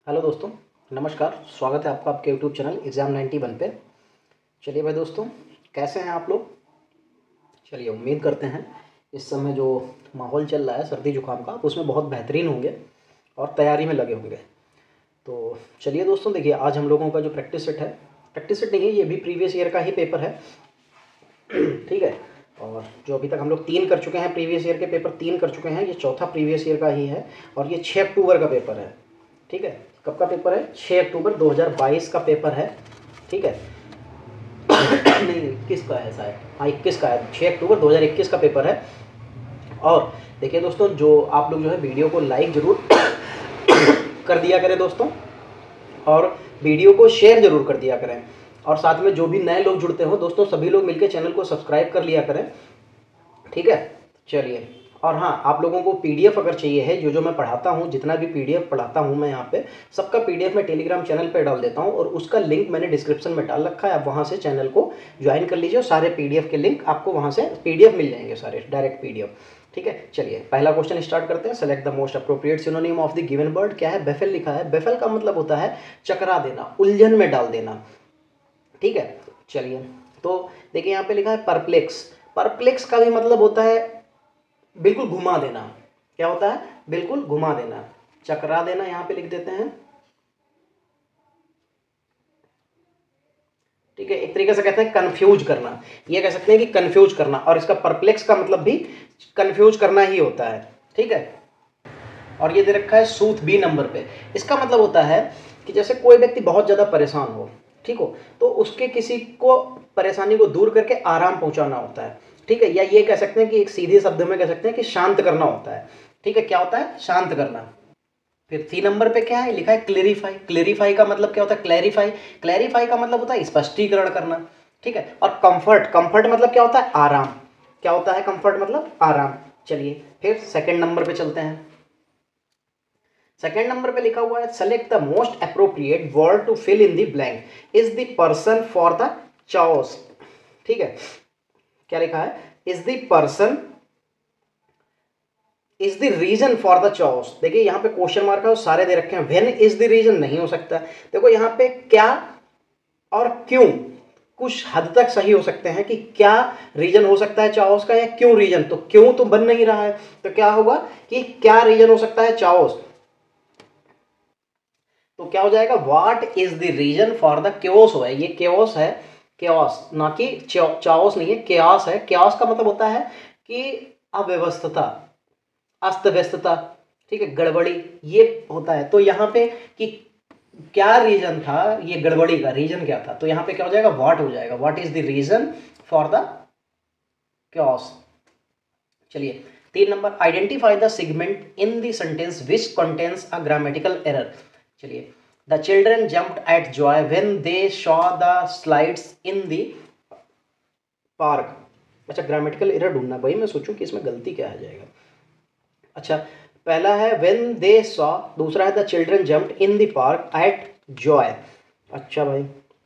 Hello दोस्तों, नमस्कार। स्वागत है आपका आपके यूट्यूब चैनल एग्ज़ाम 91 पे। चलिए भाई दोस्तों, कैसे हैं आप लोग? चलिए, उम्मीद करते हैं इस समय जो माहौल चल रहा है सर्दी जुकाम का, उसमें बहुत बेहतरीन होंगे और तैयारी में लगे होंगे। तो चलिए दोस्तों, देखिए आज हम लोगों का जो प्रैक्टिस सेट है, प्रैक्टिस सेट नहीं है, ये भी प्रीवियस ईयर का ही पेपर है। ठीक है। और जो अभी तक हम लोग 3 कर चुके हैं, प्रीवियस ईयर के पेपर 3 कर चुके हैं, ये चौथा प्रीवियस ईयर का ही है। और ये 6 अक्टूबर का पेपर है। ठीक है। कब का पेपर है? 6 अक्टूबर 2022 का पेपर है। ठीक है। नहीं, 21 का है शायद। हाँ, 21 का है। 6 अक्टूबर 2021 का पेपर है। और देखिए दोस्तों, जो आप लोग जो है वीडियो को लाइक ज़रूर कर दिया करें दोस्तों, और वीडियो को शेयर ज़रूर कर दिया करें। और साथ में जो भी नए लोग जुड़ते हो दोस्तों, सभी लोग मिलकर चैनल को सब्सक्राइब कर लिया करें। ठीक है। चलिए, और हाँ, आप लोगों को पीडीएफ अगर चाहिए है, जो मैं पढ़ाता हूँ, जितना भी पीडीएफ पढ़ाता हूँ मैं यहाँ पे, सबका पीडीएफ मैं टेलीग्राम चैनल पे डाल देता हूँ, और उसका लिंक मैंने डिस्क्रिप्शन में डाल रखा है। आप वहाँ से चैनल को ज्वाइन कर लीजिए और सारे पीडीएफ के लिंक आपको वहाँ से पीडीएफ मिल जाएंगे, सारे डायरेक्ट पीडीएफ। ठीक है। चलिए, पहला क्वेश्चन स्टार्ट करते हैं। Select the most appropriate synonym of the given word. क्या है? बेफल लिखा है। बेफल का मतलब होता है चकरा देना, उलझन में डाल देना। ठीक है। चलिए, तो देखिए यहाँ पे लिखा है परप्लेक्स। परप्लेक्स का भी मतलब होता है बिल्कुल घुमा देना। क्या होता है? बिल्कुल घुमा देना, चकरा देना। यहां पे लिख देते हैं। ठीक है। एक तरीके से कहते हैं कंफ्यूज करना, ये कह सकते हैं कि कंफ्यूज करना, और इसका परप्लेक्स का मतलब भी कंफ्यूज करना ही होता है। ठीक है। और ये दे रखा है सूथ बी नंबर पे। इसका मतलब होता है कि जैसे कोई व्यक्ति बहुत ज़्यादा परेशान हो, ठीक हो, तो उसके किसी को परेशानी को दूर करके आराम पहुंचाना होता है। ठीक है। या ये कह सकते हैं कि एक सीधे शब्द में कह सकते हैं कि शांत करना होता है। ठीक है। क्या होता है? शांत करना। फिर सी नंबर पे क्या है? लिखा है क्लेरिफाई। क्लेरिफाई का मतलब क्या होता है? क्लैरिफाई। क्लैरिफाई का मतलब होता है स्पष्टीकरण करना। ठीक है। और कंफर्ट, कंफर्ट मतलब क्या होता है? आराम। क्या होता है कंफर्ट? मतलब आराम। चलिए, फिर सेकंड नंबर पे चलते हैं। सेकेंड नंबर पे लिखा हुआ है select the most appropriate word to fill in the blank is the person for the chaos. ठीक है। क्या लिखा है? Is the person is the reason for the chaos. देखिए यहाँ पे क्वेश्चन मार्क है और सारे दे रखे हैं। व्हेन इज द रीजन नहीं हो सकता। देखो यहाँ पे क्या और क्यों कुछ हद तक सही हो सकते हैं कि क्या रीजन हो सकता है चाओस का, या क्यों रीजन। तो क्यों तो बन नहीं रहा है, तो क्या होगा कि क्या रीजन हो सकता है चाओस। तो क्या हो जाएगा? What is the reason for the chaos है। ये क्योस है, क्योस, ना कि चाओस नहीं है, क्यास है। क्यास का मतलब होता है कि अव्यवस्थता, अस्त व्यस्तता। ठीक है। गड़बड़ी, ये होता है। तो यहाँ पे कि क्या रीजन था, ये गड़बड़ी का रीजन क्या था, तो यहाँ पे क्या हो जाएगा? व्हाट हो जाएगा। What is the reason for the chaos. चलिए, 3 number, identify the segment in the sentence which contains a grammatical error. चलिए, the children jumped at joy when they saw the slides in the park. अच्छा, grammatical error ढूंढना भाई, मैं सोचूं कि इसमें गलती क्या आ जाएगा। अच्छा, पहला है व्हेन दे सॉ, दूसरा है the children jumped in the park at joy. अच्छा भाई,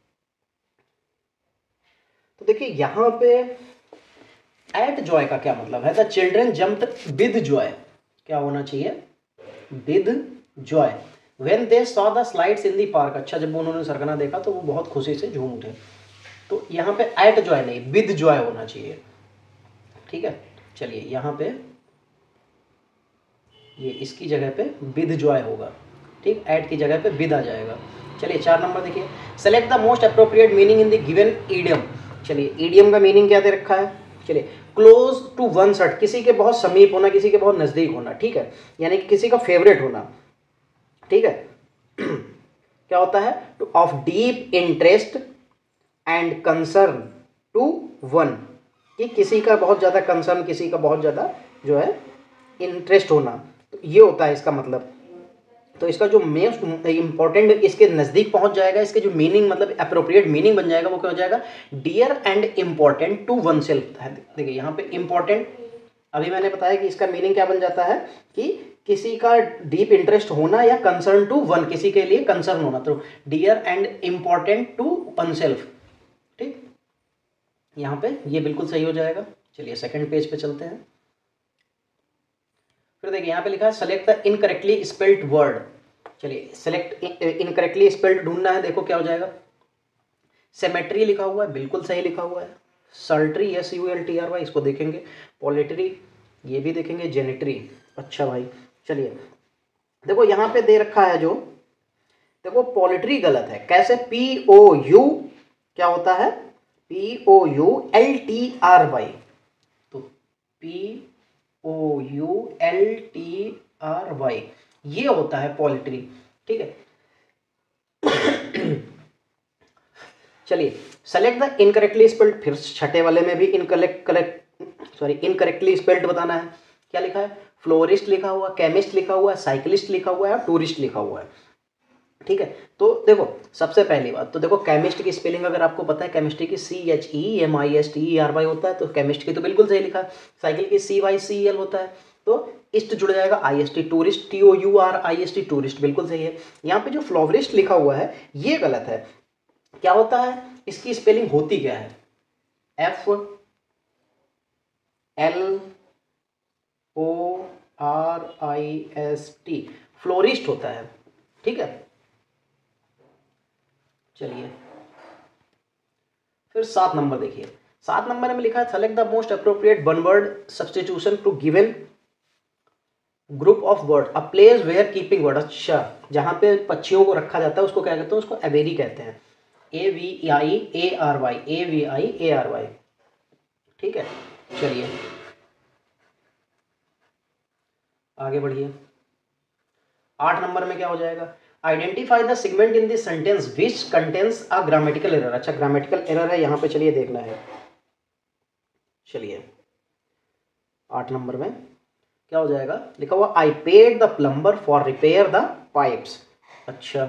तो देखिए यहाँ पे एट जॉय का क्या मतलब है? The children jumped with joy. क्या होना चाहिए? With joy. When they saw the slides in the park. अच्छा, जब उन्होंने सरकना देखा तो वो बहुत खुशी से झूम उठे। तो यहाँ पे एट जॉय नहीं, विद जॉय होना चाहिए। ठीक है। चलिए, यहाँ पे ये इसकी जगह पे विद जॉय होगा। ठीक, एट की जगह पे विद आ जाएगा। चलिए, 4 नंबर देखिए, select the most appropriate meaning in the given idiom. चलिए, ईडियम का मीनिंग क्या दे रखा है? चलिए, क्लोज टू वन साइड, किसी के बहुत समीप होना, किसी के बहुत नज़दीक होना। ठीक है। यानी कि किसी का फेवरेट होना। ठीक है। क्या होता है? To of deep interest and concern to one, कि किसी का बहुत ज़्यादा कंसर्न, किसी का बहुत ज़्यादा जो है इंटरेस्ट होना, तो ये होता है इसका मतलब। तो इसका जो मोस्ट इंपॉर्टेंट, इसके नज़दीक पहुंच जाएगा, इसके जो मीनिंग मतलब अप्रोप्रिएट मीनिंग बन जाएगा, वो क्या हो जाएगा? Dear and important to oneself. देखिए यहाँ पे इम्पॉर्टेंट, अभी मैंने बताया कि इसका मीनिंग क्या बन जाता है कि किसी का डीप इंटरेस्ट होना, या कंसर्न टू वन, किसी के लिए कंसर्न होना। तो dear and important to oneself. ठीक, यहाँ पे ये बिल्कुल सही हो जाएगा। चलिए, सेकंड पेज पे चलते हैं। फिर देखिए यहाँ पे लिखा है select the incorrectly spelled word. चलिए सेलेक्ट इनकरेक्टली स्पेल्ड ढूंढना है, देखो क्या हो जाएगा। सेमेट्री लिखा हुआ है, बिल्कुल सही लिखा हुआ है। सल्ट्री SULTRY इसको देखेंगे। पॉलिट्री ये भी देखेंगे। जेनेट्री, अच्छा भाई चलिए देखो यहाँ पे दे रखा है जो, देखो पॉलिट्री गलत है। कैसे? POU क्या होता है? POULTRY, तो POULTRY ये होता है पॉलिट्री, ठीक है। चलिए सेलेक्ट द इनकरेक्टली स्पेल्ड, फिर छठे वाले में भी इनकरेक्टली स्पेल्ड बताना है। क्या लिखा है? फ्लोरिस्ट लिखा हुआ, केमिस्ट लिखा हुआ है, साइकिलिस्ट लिखा हुआ है और टूरिस्ट लिखा हुआ है, ठीक है। तो देखो सबसे पहली बात तो देखो केमिस्ट की स्पेलिंग अगर आपको पता है, केमिस्ट्री की CHEMISTERY होता है, तो केमिस्ट की तो बिल्कुल सही लिखा है। साइकिल की CYCL होता है, तो इस्ट जुड़ जाएगा IST। टूरिस्ट TOURIST, टूरिस्ट बिल्कुल सही है। यहाँ पे जो फ्लोरिस्ट लिखा हुआ है ये गलत है। क्या होता है? इसकी स्पेलिंग होती क्या है? FLORIST, फ्लोरिस्ट होता है, ठीक है। चलिए फिर 7 नंबर देखिए। 7 नंबर में लिखा है select the most appropriate one word substitution to given group of bird a place where keeping bird. अच्छा, जहाँ पे पक्षियों को रखा जाता है उसको क्या कहते हैं? उसको एवेरी कहते हैं। AVIARY, ठीक है। चलिए आगे बढ़िए। 8 नंबर में क्या हो जाएगा? Identify the segment in this sentence which contains a grammatical error. अच्छा ग्रामेटिकल एरर है यहाँ पे, चलिए देखना है। चलिए 8 नंबर में क्या हो जाएगा? लिखा हुआ I paid the plumber for repair the pipes. अच्छा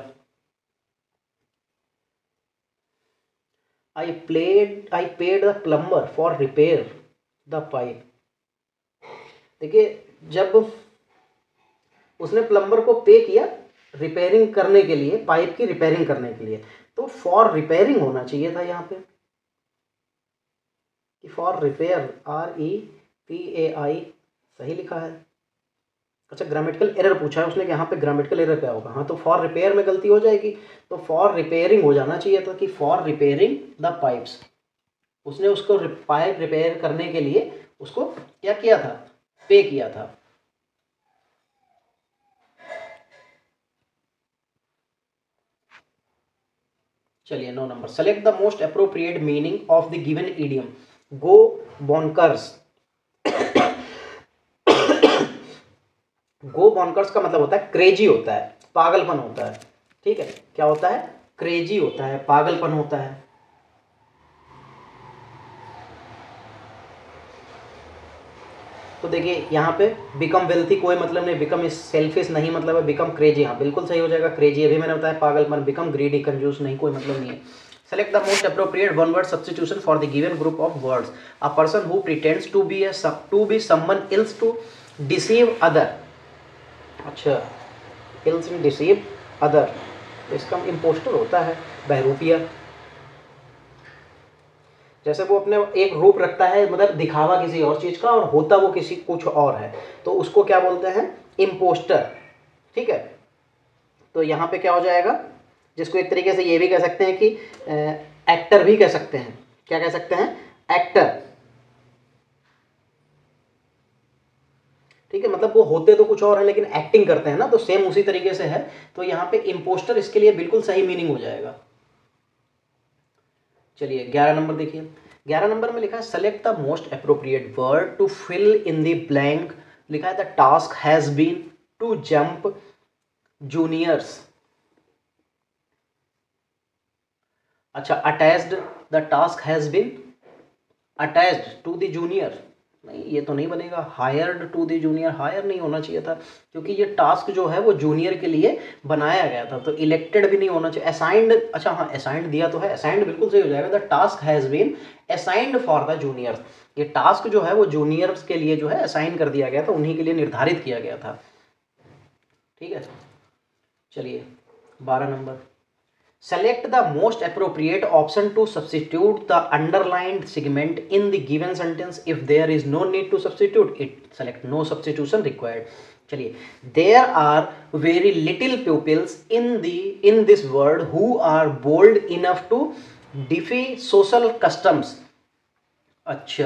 I paid the plumber for repair the pipe. देखिए जब उसने प्लम्बर को पे किया रिपेयरिंग करने के लिए, पाइप की रिपेयरिंग करने के लिए, तो फॉर रिपेयरिंग होना चाहिए था यहाँ पे कि फॉर रिपेयर REPAI, सही लिखा है। अच्छा ग्रामेटिकल एरर पूछा है उसने कि यहाँ पे ग्रामेटिकल एरर क्या होगा? हाँ तो फॉर रिपेयर में गलती हो जाएगी, तो फॉर रिपेयरिंग हो जाना चाहिए था कि फॉर रिपेयरिंग द पाइप्स। उसने उसको पाइप रिपेयर करने के लिए उसको क्या किया था? पे किया था। चलिए 9 number select the most appropriate meaning of the given idiom go bonkers. Go bonkers का मतलब होता है क्रेजी होता है, पागलपन होता है, ठीक है। क्या होता है? क्रेजी होता है, पागलपन होता है। तो देखिए यहाँ पे बिकम वेल्थी कोई मतलब नहीं, बिकम सेल्फिश नहीं मतलब है, बिकम क्रेजी, हाँ बिल्कुल सही हो जाएगा। क्रेजी अभी मैंने बताया, पागलपन, बिकम ग्रीडी कंजूस नहीं, कोई मतलब नहीं है। Select the most appropriate one word substitution for the given group of words. A person who pretends to be someone else to deceive other. अच्छा एल्स इन डिसीव अदर, तो इसका इम्पोस्टर होता है, बहरूपिया। जैसे वो अपने एक रूप रखता है, मतलब दिखावा किसी और चीज़ का, और होता वो किसी कुछ और है, तो उसको क्या बोलते हैं? इम्पोस्टर, ठीक है। तो यहाँ पे क्या हो जाएगा? जिसको एक तरीके से ये भी कह सकते हैं कि एक्टर भी कह सकते हैं। क्या कह सकते हैं? एक्टर, ठीक है। मतलब वो होते तो कुछ और है लेकिन एक्टिंग करते हैं ना, तो सेम उसी तरीके से है। तो यहाँ पे इम्पोस्टर इसके लिए बिल्कुल सही मीनिंग हो जाएगा। चलिए 11 नंबर देखिए। 11 नंबर में लिखा है select the most appropriate word to fill in the blank. लिखा है the task has been to jump juniors. अच्छा attached, the task has been attached to the junior, नहीं ये तो नहीं बनेगा। Hired to the junior, hire नहीं होना चाहिए था क्योंकि ये टास्क जो है वो जूनियर के लिए बनाया गया था, तो इलेक्टेड भी नहीं होना चाहिए। असाइंड, अच्छा हाँ असाइंड दिया तो है, असाइंड बिल्कुल सही हो जाएगा। The task has been assigned for the juniors. ये टास्क जो है वो जूनियर्स के लिए जो है असाइन कर दिया गया था, उन्हीं के लिए निर्धारित किया गया था, ठीक है। चलिए 12 number select the most appropriate option to substitute the underlined segment in the given sentence if there is no need to substitute it, select no substitution required। चलिए, there are very little peoples in this world who are bold enough to defy social customs. अच्छा,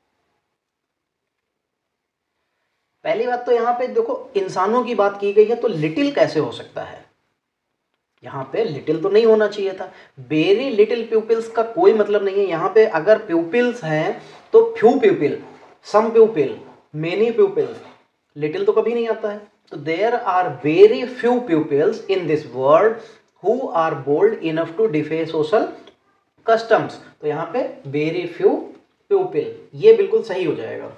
पहली बात तो यहाँ पे देखो इंसानों की बात की गई है, तो लिटिल कैसे हो सकता है? यहाँ पे लिटिल तो नहीं होना चाहिए था। वेरी लिटिल प्यूपिल्स का कोई मतलब नहीं है यहाँ पे। अगर प्यूपिल्स हैं तो few pupil, some pupil, many pupils, little तो कभी नहीं आता है। तो there are very few pupils in this world who are bold enough to defy social customs. तो यहाँ पे वेरी फ्यू प्यूपिल, ये बिल्कुल सही हो जाएगा।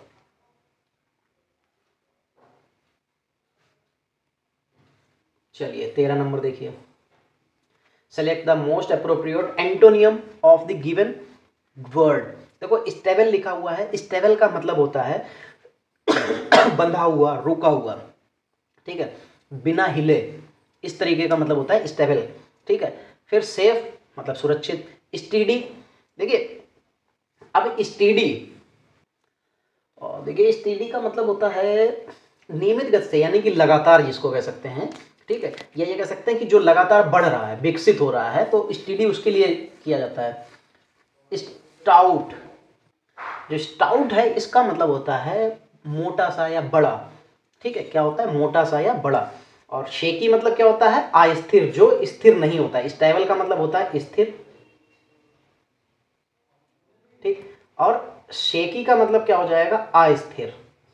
चलिए 13 नंबर देखिए, select the most appropriate antonym of the given word. देखो स्टेबल लिखा हुआ है, स्टेबल का मतलब होता है बंधा हुआ, रुका हुआ, ठीक है, बिना हिले, इस तरीके का मतलब होता है स्टेबल, ठीक है। फिर सेफ मतलब सुरक्षित, स्टीडी, देखिए अब स्टीडी, और देखिए स्टीडी का मतलब होता है नियमित गति से, यानी कि लगातार जिसको कह सकते हैं, ठीक है, या ये कह सकते हैं कि जो लगातार बढ़ रहा है, विकसित हो रहा है, तो स्टीडी उसके लिए किया जाता है। स्टाउट, जो स्टाउट है इसका मतलब होता है मोटा सा या बड़ा, ठीक है, क्या होता है, मोटा सा या बड़ा। और शेकी मतलब क्या होता है, अस्थिर, जो स्थिर नहीं होता है। स्टेबल का मतलब होता है स्थिर, ठीक, और शेकी का मतलब क्या हो जाएगा, अस्थिर,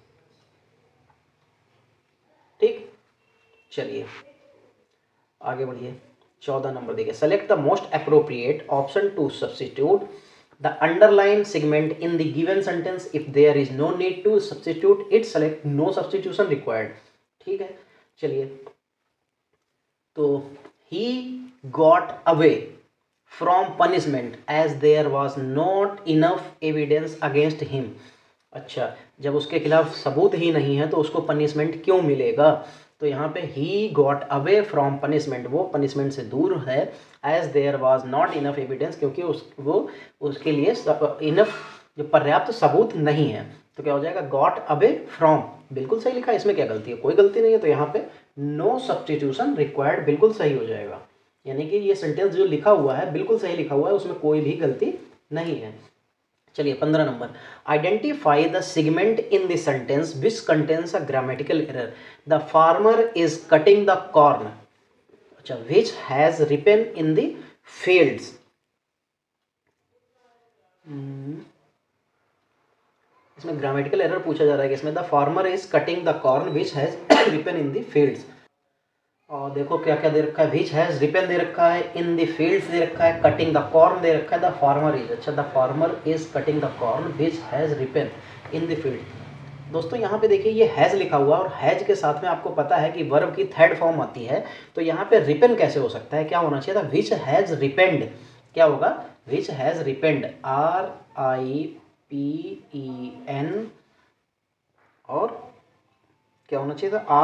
ठीक। चलिए आगे बढ़िए, 14 नंबर देखिए, select the most appropriate option to substitute the underline segment in the given sentence. If there is no need to substitute it, select no substitution required, ठीक है। चलिए, तो he got away from punishment as there was not enough evidence against him. अच्छा, जब उसके खिलाफ सबूत ही नहीं है तो उसको पनिशमेंट क्यों मिलेगा? तो यहाँ पे he got away from punishment, वो पनिशमेंट से दूर है, as there was not enough evidence, क्योंकि उसके लिए इनफ, जो पर्याप्त सबूत नहीं है। तो क्या हो जाएगा, गॉट अवे फ्रॉम, बिल्कुल सही लिखा है, इसमें क्या गलती है, कोई गलती नहीं है। तो यहाँ पे नो सब्स्टिट्यूशन रिक्वायर्ड बिल्कुल सही हो जाएगा, यानी कि ये सेंटेंस जो लिखा हुआ है बिल्कुल सही लिखा हुआ है, उसमें कोई भी गलती नहीं है। चलिए 15 number, identify the segment in the sentence which contains a grammatical error. The farmer is cutting the corn, अच्छा, which has ripen in the fields. इसमें ग्रामेटिकल एरर पूछा जा रहा है कि इसमें the farmer is cutting the corn which has ripen in the fields. और देखो क्या क्या दे रखा है, विच हैज रिपन दे रखा है, इन द फील्ड्स दे रखा है, कटिंग द कॉर्न दे रखा है, द फार्मर इज, अच्छा, the farmer is cutting the corn which has ripen in the field. दोस्तों यहाँ पे देखिए ये हैज़ लिखा हुआ, और हैज़ के साथ में आपको पता है कि वर्ब की थर्ड फॉर्म आती है, तो यहाँ पे रिपेन कैसे हो सकता है, क्या होना चाहिए था, विच हैज़ रिपेंड, क्या होगा, विच हैज़ रिपेंड, RIPEN, और क्या होना चाहिए था,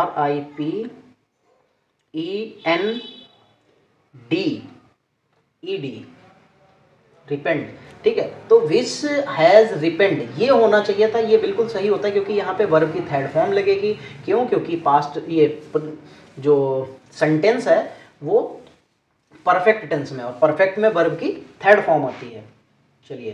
RIPENDED, रिपेंड, ठीक है। तो विच हैज़ रिपेंड ये होना चाहिए था, ये बिल्कुल सही होता है, क्योंकि यहाँ पे वर्ब की थर्ड फॉर्म लगेगी। क्यों? क्योंकि पास्ट, ये जो सेंटेंस है वो परफेक्ट टेंस में, और परफेक्ट में वर्ब की थर्ड फॉर्म आती है। चलिए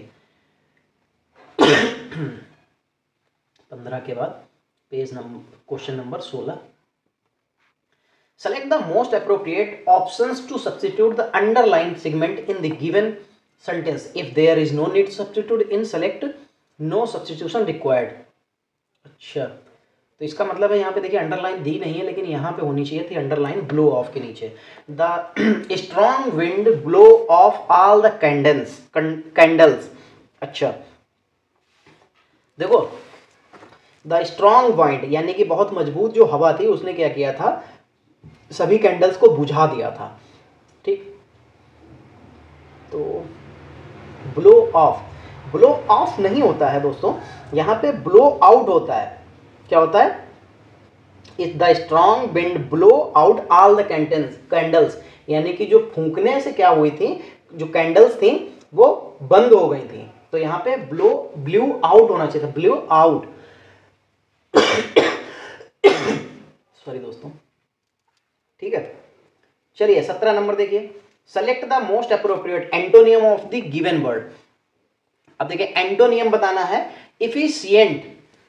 15 के बाद page number, question number 16, select the most appropriate options to substitute the underline segment in the given sentence. If there is no need to substitute in, select no substitution required. अच्छा, तो इसका मतलब है यहाँ पे देखिए अंडरलाइन दी नहीं है, लेकिन यहाँ पे होनी चाहिए थी अंडरलाइन ब्लो ऑफ के नीचे। The strong wind blow off all the candles. अच्छा देखो, द स्ट्रॉन्ग वाइंड यानी कि बहुत मजबूत जो हवा थी उसने क्या किया था, सभी कैंडल्स को बुझा दिया था, ठीक। तो ब्लो ऑफ, ब्लो ऑफ नहीं होता है दोस्तों, यहाँ पे ब्लो आउट होता है। क्या होता है, is the strong wind blow out all the candles, यानी कि जो फूंकने से क्या हुई थी, जो कैंडल्स थी वो बंद हो गई थी। तो यहाँ पे ब्लू आउट होना चाहिए था, ब्लू आउट। सॉरी दोस्तों, ठीक है। चलिए 17 नंबर देखिए, select the most appropriate antonym of the given word. अब देखिए एंटोनियम बताना है। इफिशिएंट,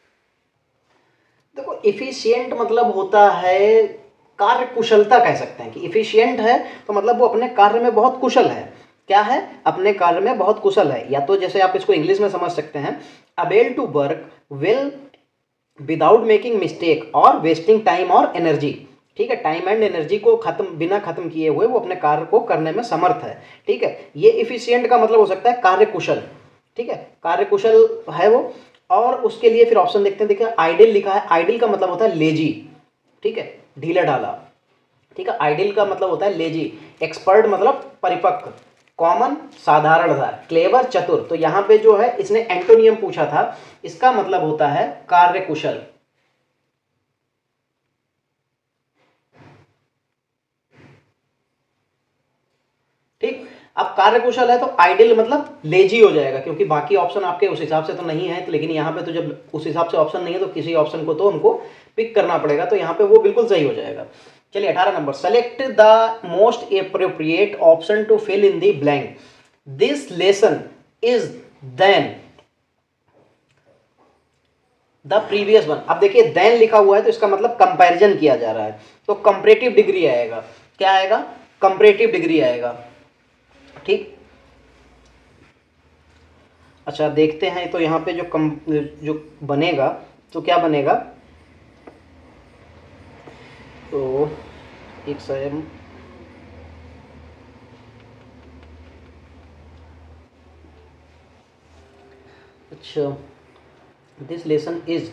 देखो इफिशिएंट मतलब होता है कार्य कुशलता, कह सकते हैं कि इफिशिएंट है तो मतलब वो अपने कार्य में बहुत कुशल है। क्या है? अपने कार्य में बहुत कुशल है। या तो जैसे आप इसको इंग्लिश में समझ सकते हैं, able to work well without making mistake और वेस्टिंग टाइम और एनर्जी। ठीक है, टाइम एंड एनर्जी को बिना खत्म किए हुए वो अपने कार्य को करने में समर्थ है। ठीक है, ये इफिशिएंट का मतलब हो सकता है कार्य कुशल। ठीक है, कार्य कुशल है वो। और उसके लिए फिर ऑप्शन देखते हैं। देखिए आइडिल लिखा है, आइडिल का मतलब होता है लेजी। ठीक है, ढीला ढाला। ठीक है, आइडिल का मतलब होता है लेजी। एक्सपर्ट मतलब परिपक्व। कॉमन साधारण था। क्लेवर चतुर। तो यहां पे जो है इसने एंटोनियम पूछा था, इसका मतलब होता है कार्य कुशल। ठीक, अब कार्यकुशल है तो आइडियल मतलब लेजी हो जाएगा, क्योंकि बाकी ऑप्शन आपके उस हिसाब से तो नहीं है। तो लेकिन यहाँ पे तो जब उस हिसाब से ऑप्शन नहीं है तो किसी ऑप्शन को तो हमको पिक करना पड़ेगा, तो यहाँ पे वो बिल्कुल सही हो जाएगा। चलिए 18 number, select the most appropriate option to fill in the blank. This lesson is than the previous one. अब देखिए देन लिखा हुआ है तो इसका मतलब कंपैरिजन किया जा रहा है, तो कंपैरेटिव डिग्री आएगा। क्या आएगा? कंपैरेटिव डिग्री आएगा। ठीक, अच्छा देखते हैं तो यहाँ पे जो बनेगा तो क्या बनेगा, तो एक सेकंड, अच्छा this lesson is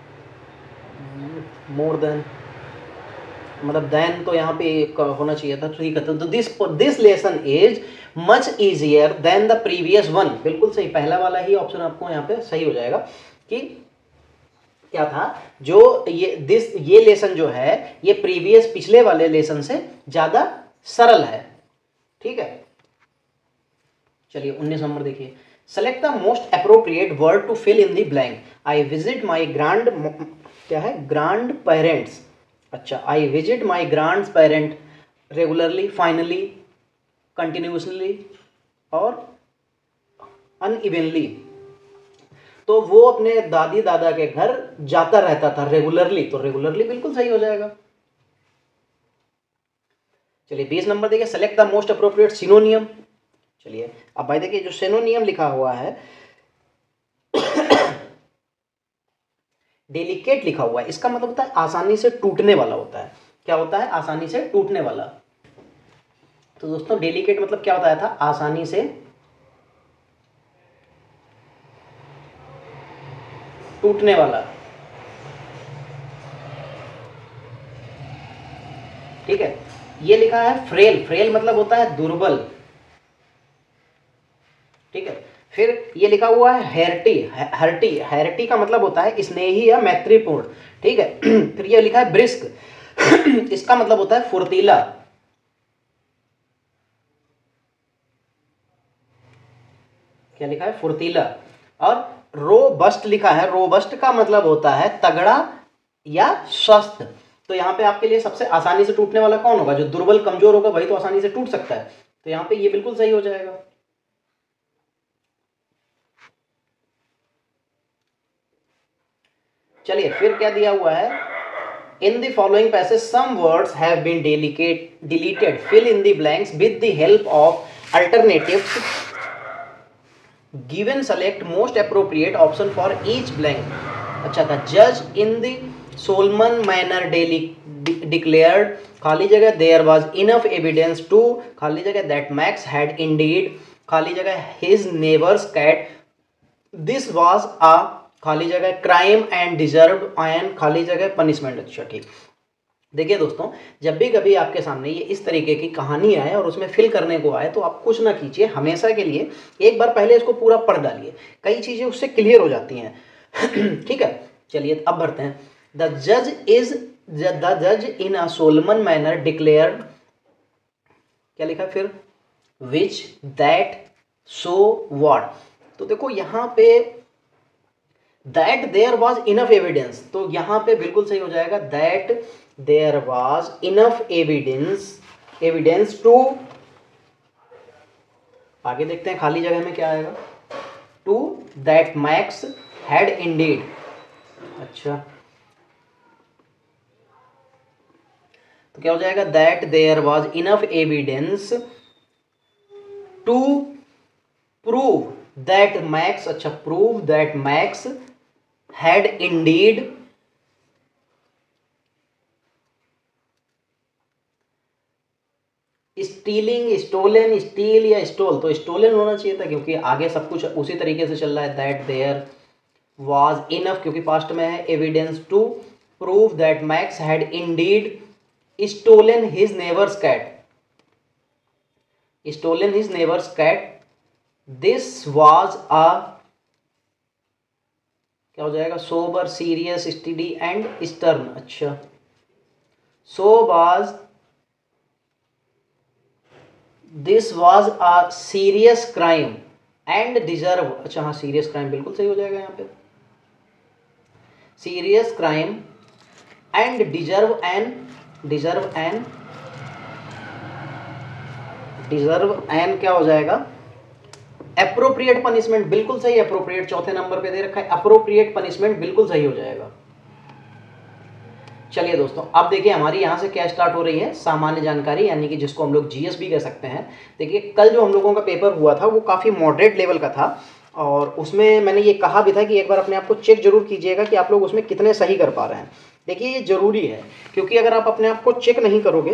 more than, मतलब देन तो यहाँ पे एक होना चाहिए था। ठीक है, तो this lesson is much easier than the previous one. बिल्कुल सही, पहला वाला ही ऑप्शन आपको यहाँ पे सही हो जाएगा। कि क्या था, जो ये लेसन जो है ये प्रीवियस पिछले वाले लेसन से ज्यादा सरल है। ठीक है, चलिए 19 नंबर देखिए, select the most appropriate word to fill in the blank. I visit my grand, क्या है, ग्रांड पेरेंट्स। अच्छा, I visit my grand parent regularly, finally, continuously और अनइवनली। तो वो अपने दादी दादा के घर जाता रहता था रेगुलरली, तो रेगुलरली बिल्कुल सही हो जाएगा। चलिए 20 नंबर देखिए, select the most appropriate synonym. चलिए अब भाई देखिए जो सिनोनियम लिखा हुआ है, डेलिकेट लिखा हुआ है, इसका मतलब होता है आसानी से टूटने वाला होता है। क्या होता है? आसानी से टूटने वाला। तो दोस्तों डेलिकेट मतलब क्या बताया था? आसानी से टूटने वाला। ठीक है, ये लिखा है फ्रेल, फ्रेल मतलब होता है दुर्बल। ठीक है, फिर ये लिखा हुआ है हेर्टी, हर्टी, हेर्टी का मतलब होता है स्नेही या मैत्रीपूर्ण। ठीक है, फिर ये लिखा है ब्रिस्क, इसका मतलब होता है फुर्तीला। क्या लिखा है? फुर्तीला। और रोबस्ट लिखा है, रोबस्ट का मतलब होता है तगड़ा या स्वस्थ। तो यहाँ पे आपके लिए सबसे आसानी से टूटने वाला कौन होगा? जो दुर्बल कमजोर होगा वही तो आसानी से टूट सकता है, तो यहाँ पे ये बिल्कुल सही हो जाएगा। चलिए फिर क्या दिया हुआ है, in the following passage some words have been deleted, fill in the blanks with the help of alternatives given, select most appropriate option for each blank. अच्छा था, जज in the solemn manner daily declared, खाली जगह there was enough evidence to, खाली जगह that Max had indeed, खाली जगह his neighbour's cat, this was a, खाली जगह क्राइम एंड डिजर्व एंड, खाली जगह पनिशमेंट। अच्छा ठीक, देखिए दोस्तों जब भी कभी आपके सामने ये इस तरीके की कहानी आए और उसमें फिल करने को आए तो आप कुछ ना कीजिए, हमेशा के लिए एक बार पहले इसको पूरा पढ़ डालिए, कई चीज़ें उससे क्लियर हो जाती हैं। ठीक है, चलिए अब बढ़ते हैं। द जज in a solemn manner declared, क्या लिखा फिर, विच, दैट, सो, व्हाट। तो देखो यहाँ पे that there was enough evidence, तो यहाँ पे बिल्कुल सही हो जाएगा, that there was enough evidence to, आगे देखते हैं खाली जगह में क्या आएगा, to that Max had indeed. अच्छा, तो क्या हो जाएगा, that there was enough evidence to prove that Max, अच्छा prove that Max had indeed stealing, stolen, steal या स्टोल, तो स्टोलन होना चाहिए था क्योंकि आगे सब कुछ उसी तरीके से चल रहा है। दैट देयर वाज इनफ क्योंकि पास्ट में है, evidence to prove that Max had indeed stolen his neighbour's cat, stolen his neighbour's cat, this was a, क्या हो जाएगा, sober, serious, steady and stern. अच्छा, so was, this was a serious crime and deserve, अच्छा हाँ serious crime बिल्कुल सही हो जाएगा यहाँ पे, serious crime and deserve an क्या हो जाएगा, एप्रोप्रिएट पनिशमेंट, बिल्कुल सही, एप्रोप्रिएट चौथे नंबर पे दे रखा है, एप्रोप्रिएट पनिशमेंट बिल्कुल सही हो जाएगा। चलिए दोस्तों, अब देखिए हमारी यहाँ से क्या स्टार्ट हो रही है, सामान्य जानकारी, यानी कि जिसको हम लोग जीएस भी कह सकते हैं। देखिए कल जो हम लोगों का पेपर हुआ था वो काफ़ी मॉडरेट लेवल का था, और उसमें मैंने ये कहा भी था कि एक बार अपने आप को चेक जरूर कीजिएगा कि आप लोग उसमें कितने सही कर पा रहे हैं। देखिए ये ज़रूरी है, क्योंकि अगर आप अपने आप को चेक नहीं करोगे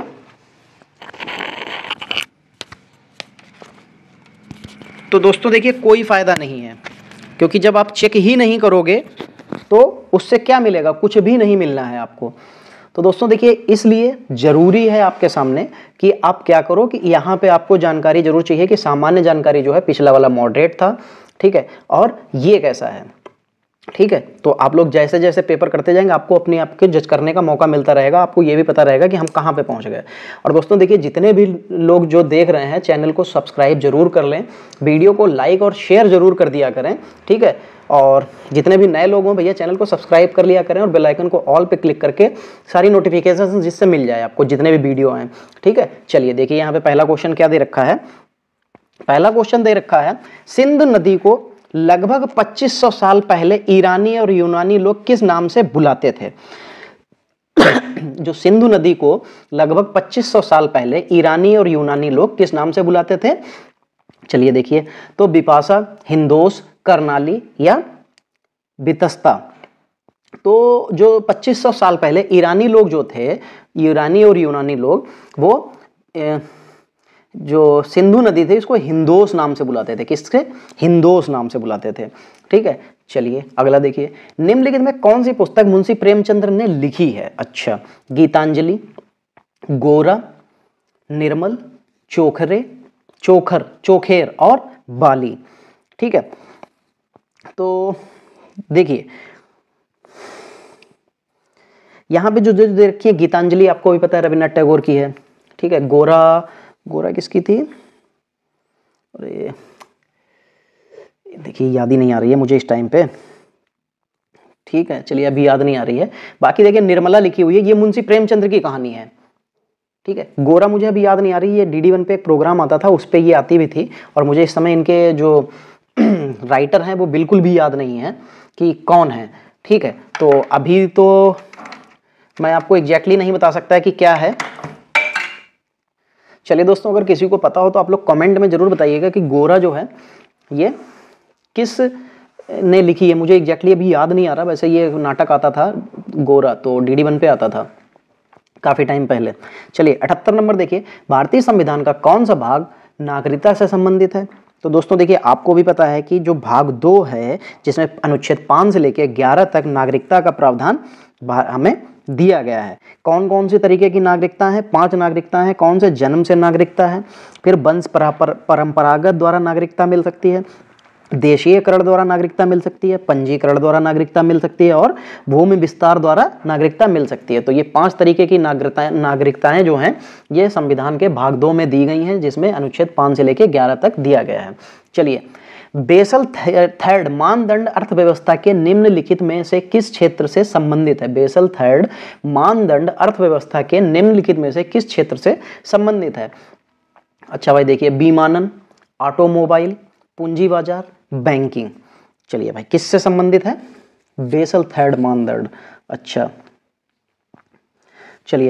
तो दोस्तों देखिए कोई फ़ायदा नहीं है, क्योंकि जब आप चेक ही नहीं करोगे तो उससे क्या मिलेगा, कुछ भी नहीं मिलना है आपको। तो दोस्तों देखिए इसलिए ज़रूरी है आपके सामने कि आप क्या करो कि यहाँ पे आपको जानकारी जरूर चाहिए कि सामान्य जानकारी जो है, पिछला वाला मॉडरेट था, ठीक है, और ये कैसा है, ठीक है। तो आप लोग जैसे जैसे पेपर करते जाएंगे आपको अपने आप के जज करने का मौका मिलता रहेगा, आपको ये भी पता रहेगा कि हम कहाँ पे पहुँच गए। और दोस्तों देखिए जितने भी लोग जो देख रहे हैं चैनल को सब्सक्राइब जरूर कर लें, वीडियो को लाइक और शेयर जरूर कर दिया करें, ठीक है। और जितने भी नए लोग हों भैया चैनल को सब्सक्राइब कर लिया करें और बेल आइकन को ऑल पे क्लिक करके सारी नोटिफिकेशन जिससे मिल जाए आपको जितने भी वीडियो हैं, ठीक है। चलिए देखिए यहाँ पे पहला क्वेश्चन क्या दे रखा है, पहला क्वेश्चन दे रखा है, सिंध नदी को लगभग 2500 साल पहले ईरानी और यूनानी लोग किस नाम से बुलाते थे। जो सिंधु नदी को लगभग 2500 साल पहले ईरानी और यूनानी लोग किस नाम से बुलाते थे। चलिए देखिए, तो बिपाशा, हिंदोस, कर्नाली या बितस्ता। तो जो 2500 साल पहले ईरानी लोग जो थे, ईरानी और यूनानी लोग, वो जो सिंधु नदी थी इसको हिंदोस नाम से बुलाते थे, किससे, हिंदोस नाम से बुलाते थे, ठीक है। चलिए अगला देखिए, निम्नलिखित में कौन सी पुस्तक मुंशी प्रेमचंद्र ने लिखी है। अच्छा, गीतांजलि, गोरा, निर्मल, चोखेर और बाली, ठीक है। तो देखिए यहां पे जो दे रखी है गीतांजलि आपको भी पता है रविन्द्रनाथ टैगोर की है, ठीक है। गोरा किसकी थी, अरे देखिए याद ही नहीं आ रही है मुझे इस टाइम पे, ठीक है। चलिए अभी याद नहीं आ रही है। बाकी देखिए निर्मला लिखी हुई है, ये मुंशी प्रेमचंद्र की कहानी है, ठीक है। गोरा मुझे अभी याद नहीं आ रही है, DD1 पे एक प्रोग्राम आता था उस पर ये आती भी थी, और मुझे इस समय इनके जो राइटर हैं वो बिल्कुल भी याद नहीं है कि कौन है, ठीक है। तो अभी तो मैं आपको एग्जैक्टली नहीं बता सकता है कि क्या है। चलिए दोस्तों, अगर किसी को पता हो तो आप लोग कमेंट में जरूर बताइएगा कि गोरा जो है ये किस ने लिखी है। मुझे एग्जैक्टली अभी याद नहीं आ रहा, वैसे ये नाटक आता था गोरा, तो DD1 पे आता था काफ़ी टाइम पहले। चलिए 78 नंबर देखिए, भारतीय संविधान का कौन सा भाग नागरिकता से संबंधित है। तो दोस्तों देखिए आपको भी पता है कि जो भाग 2 है जिसमें अनुच्छेद 5 से लेकर 11 तक नागरिकता का प्रावधान हमें दिया गया है। कौन कौन सी तरीके की नागरिकता है, 5 नागरिकता है। कौन से, जन्म से नागरिकता है, फिर वंश परंपरागत द्वारा नागरिकता मिल सकती है, देशीयकरण द्वारा नागरिकता मिल सकती है, पंजीकरण द्वारा नागरिकता मिल सकती है, और भूमि विस्तार द्वारा नागरिकता मिल सकती है। तो ये 5 तरीके की नागरिकताएं जो हैं ये संविधान के भाग 2 में दी गई हैं, जिसमें अनुच्छेद 5 से लेकर 11 तक दिया गया है। चलिए, बेसल थर्ड मानदंड अर्थव्यवस्था के निम्नलिखित में से किस क्षेत्र से संबंधित है? बेसल थर्ड मानदंड अर्थव्यवस्था के निम्नलिखित में से किस क्षेत्र से संबंधित है? अच्छा भाई देखिए, विमानन, ऑटोमोबाइल, पूंजी बाजार, बैंकिंग। चलिए भाई, किससे संबंधित है? बेसल थर्ड मानदंड। अच्छा चलिए,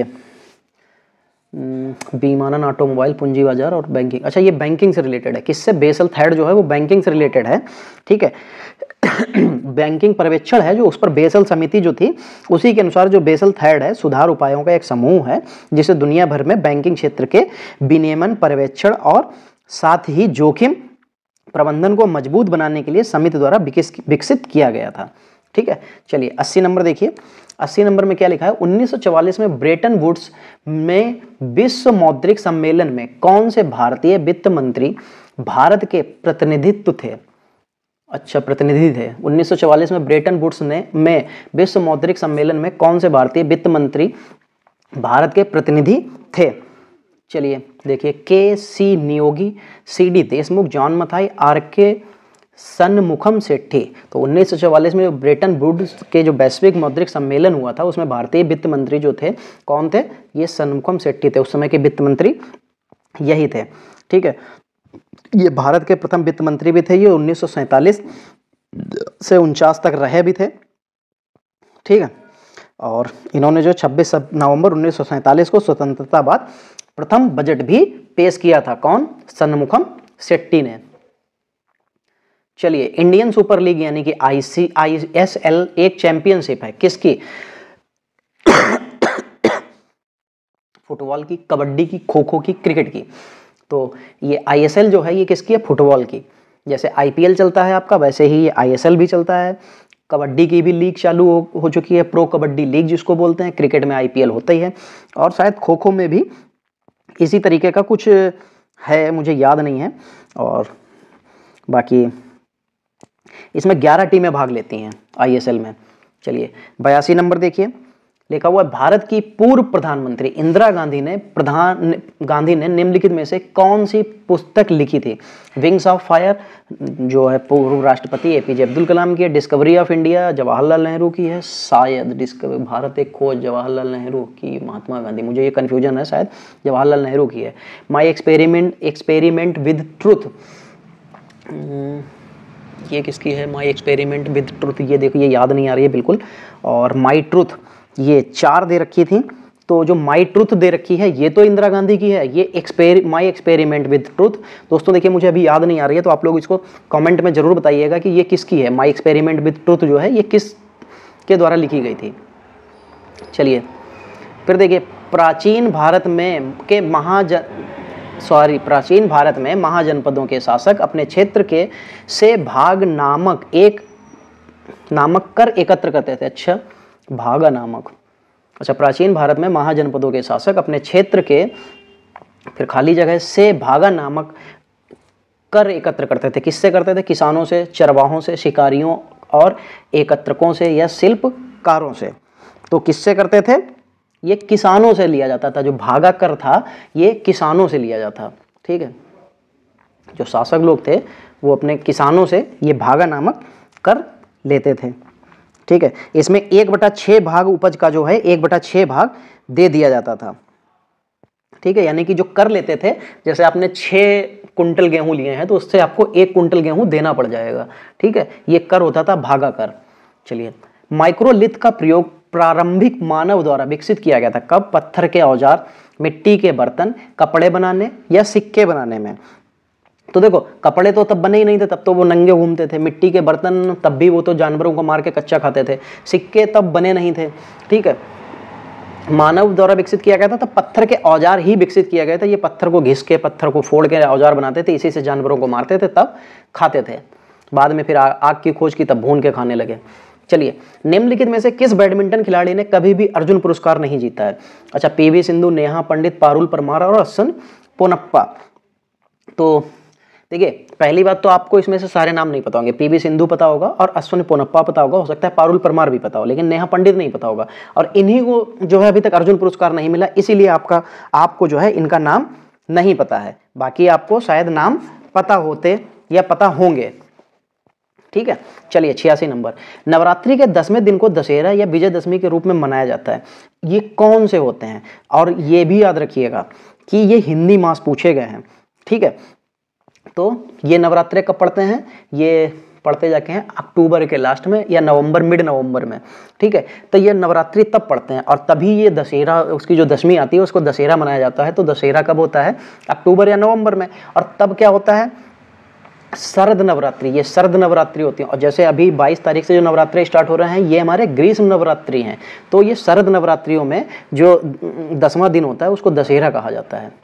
विमानन, ऑटोमोबाइल, पूंजी बाजार और बैंकिंग। अच्छा, ये बैंकिंग से रिलेटेड है। किससे? बेसल थर्ड जो है वो बैंकिंग से रिलेटेड है, ठीक है। बैंकिंग पर्यवेक्षण है जो, उस पर बेसल समिति जो थी उसी के अनुसार जो बेसल थर्ड है सुधार उपायों का एक समूह है जिसे दुनिया भर में बैंकिंग क्षेत्र के विनियमन, पर्यवेक्षण और साथ ही जोखिम प्रबंधन को मजबूत बनाने के लिए समिति द्वारा विकसित किया गया था, ठीक है। चलिए 80 नंबर देखिए, 80 नंबर में क्या लिखा है? 1944 में ब्रेटन वुड्स में विश्व मौद्रिक सम्मेलन में कौन से भारतीय वित्त मंत्री भारत के प्रतिनिधित्व थे? अच्छा, प्रतिनिधि थे। 1944 में ब्रेटन वुड्स में विश्व मौद्रिक सम्मेलन में कौन से भारतीय वित्त मंत्री भारत के प्रतिनिधि थे? चलिए देखिए, K C Neogy, C D Deshmukh, John Mathai, R K Shanmukham सेठी। तो 1944 में जो ब्रेटन वुड्स के जो वैश्विक मौद्रिक सम्मेलन हुआ था उसमें भारतीय वित्त मंत्री जो थे कौन थे? ये सन्मुखम सेठी थे, उस समय के वित्त मंत्री यही थे, ठीक है। ये भारत के प्रथम वित्त मंत्री भी थे। ये 1947 से 49 तक रहे भी थे, ठीक है। और इन्होंने जो 26 नवंबर 1947 को स्वतंत्रता बाद प्रथम बजट भी पेश किया था। कौन? सन्मुखम सेट्टी ने। चलिए, इंडियन सुपर लीग यानी कि ISL एक चैंपियनशिप है किसकी? फुटबॉल की, कबड्डी की, खो खो की, क्रिकेट की। तो ये ISL जो है ये किसकी है? फुटबॉल की। जैसे IPL चलता है आपका, वैसे ही ये ISL भी चलता है। कबड्डी की भी लीग चालू हो चुकी है, प्रो कबड्डी लीग जिसको बोलते हैं। क्रिकेट में IPL होता ही है, और शायद खो खो में भी इसी तरीके का कुछ है, मुझे याद नहीं है। और बाकी इसमें 11 टीमें भाग लेती हैं ISL में। चलिए 82 नंबर देखिए, लिखा हुआ है, भारत की पूर्व प्रधानमंत्री इंदिरा गांधी ने निम्नलिखित में से कौन सी पुस्तक लिखी थी? विंग्स ऑफ फायर जो है पूर्व राष्ट्रपति APJ अब्दुल कलाम की है। Discovery of India Jawaharlal Nehru की है, शायद डिस्कवरी भारत एक खोज जवाहरलाल नेहरू की, महात्मा गांधी, मुझे ये कन्फ्यूजन है, शायद जवाहरलाल नेहरू की है। माई एक्सपेरिमेंट विद ट्रूथ, ये किसकी है? माई एक्सपेरिमेंट विद ट्रूथ, ये देखो ये याद नहीं आ रही है बिल्कुल। और माई ट्रूथ, ये 4 दे रखी थी, तो जो माई ट्रूथ दे रखी है ये तो इंदिरा गांधी की है। ये माई एक्सपेरिमेंट विद ट्रूथ दोस्तों देखिए मुझे अभी याद नहीं आ रही है, तो आप लोग इसको कमेंट में जरूर बताइएगा कि ये किसकी है। माई एक्सपेरिमेंट विद ट्रूथ जो है ये किस के द्वारा लिखी गई थी। चलिए फिर देखिए, प्राचीन भारत में महाजनपदों के शासक अपने क्षेत्र के से भाग नामक कर एकत्र करते थे। अच्छा, भागा नामक। अच्छा, प्राचीन भारत में महाजनपदों के शासक अपने क्षेत्र के, फिर खाली जगह, से भागा नामक कर एकत्र करते थे। किससे करते थे? किसानों से, चरवाहों से, शिकारियों और एकत्रकों से या शिल्पकारों से। तो किससे करते थे? ये किसानों से लिया जाता था। जो भागा कर था ये किसानों से लिया जाता, ठीक है। जो शासक लोग थे वो अपने किसानों से ये भागा नामक कर लेते थे, ठीक है। इसमें 1/6 भाग उपज का जो है 1/6 भाग दे दिया जाता था, ठीक है। यानी कि जो कर लेते थे, जैसे आपने 6 कुंटल गेहूं लिए हैं तो उससे आपको 1 कुंटल गेहूं देना पड़ जाएगा, ठीक है। ये कर होता था भागा कर। चलिए, माइक्रोलिथ का प्रयोग प्रारंभिक मानव द्वारा विकसित किया गया था। कब? पत्थर के औजार, मिट्टी के बर्तन, कपड़े बनाने या सिक्के बनाने में। तो देखो, कपड़े तो तब बने ही नहीं थे, तब तो वो नंगे घूमते थे। मिट्टी के बर्तन तब भी वो तो जानवरों को मार के कच्चा खाते थे। सिक्के तब बने नहीं थे, ठीक है। मानव द्वारा विकसित किया गया था, तब पत्थर के औजार ही विकसित किया गया था। ये पत्थर को घिस के, पत्थर को फोड़ के औजार बनाते थे, इसी से जानवरों को मारते थे, तब खाते थे। बाद में फिर आग की खोज की, तब भून के खाने लगे। चलिए, निम्नलिखित में से किस बैडमिंटन खिलाड़ी ने कभी भी अर्जुन पुरस्कार नहीं जीता है? अच्छा, PV सिंधु, नेहा पंडित, पारुल परमार और अश्विन पोनप्पा। तो देखिए, पहली बात तो आपको इसमें से सारे नाम नहीं पता होंगे। PV सिंधु पता होगा और अश्विन पोनप्पा पता होगा, हो सकता है पारुल परमार भी पता हो, लेकिन नेहा पंडित नहीं पता होगा। और इन्हीं को जो है अभी तक अर्जुन पुरस्कार नहीं मिला, इसीलिए आपको जो है इनका नाम नहीं पता है। बाकी आपको शायद नाम पता होते या पता होंगे, ठीक है। चलिए 86 नंबर, नवरात्रि के 10वें दिन को दशहरा या विजयदशमी के रूप में मनाया जाता है। ये कौन से होते हैं? और ये भी याद रखिएगा कि ये हिंदी मास पूछे गए हैं, ठीक है। तो ये नवरात्रि कब पढ़ते हैं? ये पढ़ते जाके हैं अक्टूबर के लास्ट में या नवंबर, मिड नवंबर में, ठीक है। तो ये नवरात्रि तब पढ़ते हैं और तभी ये दशहरा, उसकी जो दशमी आती है उसको दशहरा मनाया जाता है। तो दशहरा कब होता है? अक्टूबर या नवंबर में। और तब क्या होता है? शरद नवरात्रि। ये शरद नवरात्रि होती है। और जैसे अभी 22 तारीख से जो नवरात्रि स्टार्ट हो रहे हैं ये हमारे ग्रीष्म नवरात्रि हैं। तो ये शरद नवरात्रियों में जो 10वां दिन होता है उसको दशहरा कहा जाता है।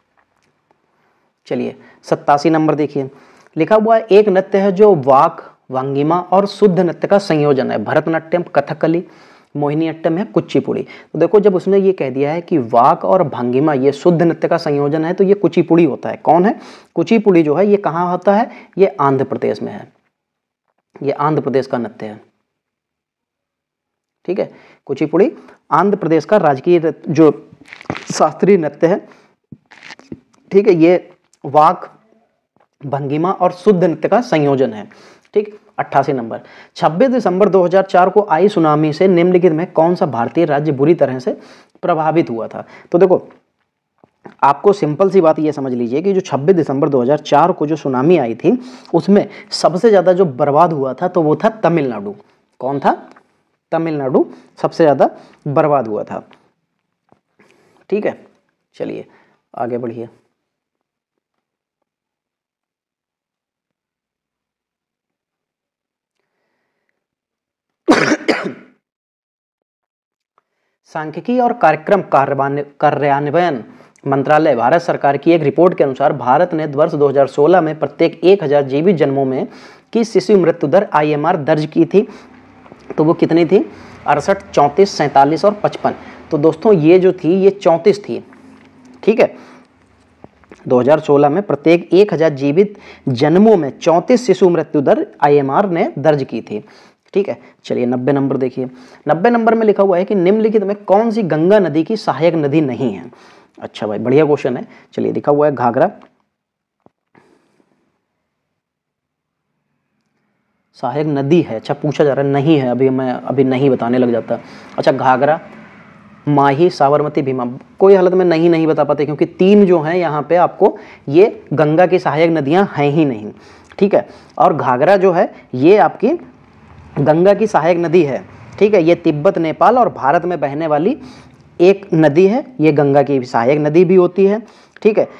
चलिए 87 नंबर देखिए, लिखा हुआ है एक नृत्य है जो वाक, भंगिमा और शुद्ध नृत्य का संयोजन है। भरतनाट्यम, कथकली, मोहिनीअट्टम है, कुचिपुड़ी। तो देखो जब उसने ये कह दिया है कि वाक और भंगिमा ये शुद्ध नृत्य का संयोजन है तो ये कुचिपुड़ी होता है। कौन है? कुचिपुड़ी जो है ये कहाँ होता है? ये आंध्र प्रदेश में है। ये आंध्र प्रदेश का नृत्य है, ठीक है। कुचिपुड़ी आंध्र प्रदेश का राजकीय जो शास्त्रीय नृत्य है, ठीक है। ये वाक, भंगिमा और शुद्ध नृत्य का संयोजन है, ठीक। 88 नंबर, 26 दिसंबर 2004 को आई सुनामी से निम्नलिखित में कौन सा भारतीय राज्य बुरी तरह से प्रभावित हुआ था? तो देखो आपको सिंपल सी बात ये समझ लीजिए कि जो 26 दिसंबर 2004 को जो सुनामी आई थी उसमें सबसे ज़्यादा जो बर्बाद हुआ था तो वो था तमिलनाडु। कौन था? तमिलनाडु सबसे ज़्यादा बर्बाद हुआ था, ठीक है। चलिए आगे बढ़िए। सांख्यिकी और कार्यक्रम कार्यान्वयन मंत्रालय भारत सरकार की एक रिपोर्ट के अनुसार भारत ने वर्ष 2016 में प्रत्येक 1000 जीवित जन्मों में की शिशु मृत्यु दर IMR दर्ज की थी। तो वो कितनी थी? 68, 34, 47 और 55। तो दोस्तों ये जो थी ये 34 थी, ठीक है। 2016 में प्रत्येक 1000 जीवित जन्मों में 34 शिशु मृत्यु दर IMR ने दर्ज की थी, ठीक है। चलिए 90 नंबर देखिए, 90 नंबर में लिखा हुआ है कि निम्नलिखित में कौन सी गंगा नदी की सहायक नदी नहीं है? अच्छा भाई बढ़िया क्वेश्चन है। चलिए लिखा हुआ है घाघरा, सहायक नदी है। अच्छा पूछा जा रहा है, नहीं है, अभी नहीं बताने लग जाता। अच्छा घाघरा, माही, साबरमती, भीमा, कोई हालत में नहीं बता पाते क्योंकि 3 जो हैं यहाँ पे आपको ये गंगा की सहायक नदियाँ हैं ही नहीं, ठीक है। और घाघरा जो है ये आपकी गंगा की सहायक नदी है, ठीक है। ये तिब्बत, नेपाल और भारत में बहने वाली एक नदी है। ये गंगा की सहायक नदी भी होती है, ठीक है।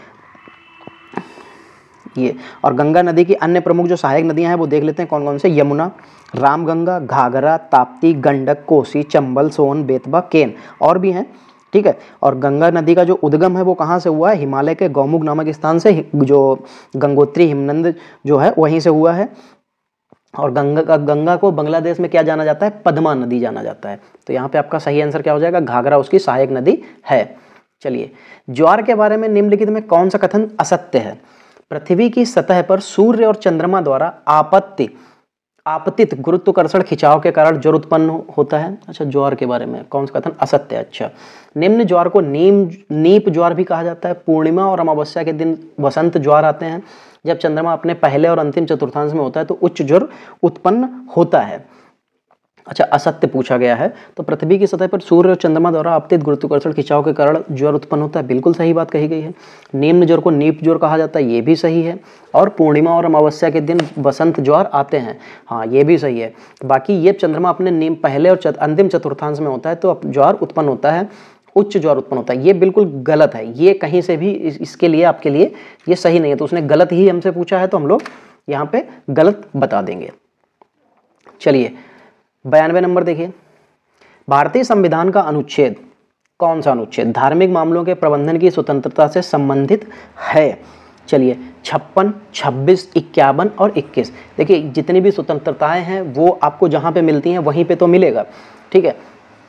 ये और गंगा नदी की अन्य प्रमुख जो सहायक नदियां हैं वो देख लेते हैं कौन कौन से। यमुना, रामगंगा, घाघरा, ताप्ती, गंडक, कोसी, चंबल, सोन, बेतवा, केन और भी हैं, ठीक है। और गंगा नदी का जो उद्गम है वो कहाँ से हुआ है? हिमालय के गौमुख नामक स्थान से, जो गंगोत्री हिमनद जो है वहीं से हुआ है। और गंगा को बांग्लादेश में क्या जाना जाता है? पद्मा नदी जाना जाता है। तो यहाँ पे आपका सही आंसर क्या हो जाएगा? घाघरा उसकी सहायक नदी है। चलिए ज्वार के बारे में निम्नलिखित में कौन सा कथन असत्य है? पृथ्वी की सतह पर सूर्य और चंद्रमा द्वारा आपतित गुरुत्वाकर्षण खिंचाव के कारण ज्वर उत्पन्न होता है। अच्छा ज्वार के बारे में कौन सा कथन असत्य है? अच्छा निम्न ज्वार को नीप ज्वार भी कहा जाता है। पूर्णिमा और अमावस्या के दिन वसंत ज्वार आते हैं। जब चंद्रमा अपने पहले और अंतिम चतुर्थांश में होता है तो उच्च ज्वर उत्पन्न होता है। अच्छा असत्य पूछा गया है। तो पृथ्वी की सतह पर सूर्य और चंद्रमा द्वारा आपतित गुरुत्वाकर्षण खिंचाव के कारण ज्वर उत्पन्न होता है, बिल्कुल सही बात कही गई है। निम्न ज्वर को नीप ज्वर कहा जाता है, ये भी सही है। और पूर्णिमा और अमावस्या के दिन वसंत ज्वार आते हैं, हाँ ये भी सही है। बाकी ये चंद्रमा अपने पहले और अंतिम चतुर्थांश में होता है तो ज्वार उत्पन्न होता है, उच्च ज्वार उत्पन्न होता है, ये बिल्कुल गलत है। ये कहीं से भी इसके लिए आपके लिए ये सही नहीं है। तो उसने गलत ही हमसे पूछा है तो हम लोग यहाँ पे गलत बता देंगे। चलिए 92 नंबर देखिए, भारतीय संविधान का अनुच्छेद, कौन सा अनुच्छेद धार्मिक मामलों के प्रबंधन की स्वतंत्रता से संबंधित है? चलिए 56, 26, 51 और 21। देखिए जितनी भी स्वतंत्रताएं हैं वो आपको जहाँ पे मिलती हैं वहीं पे तो मिलेगा, ठीक है।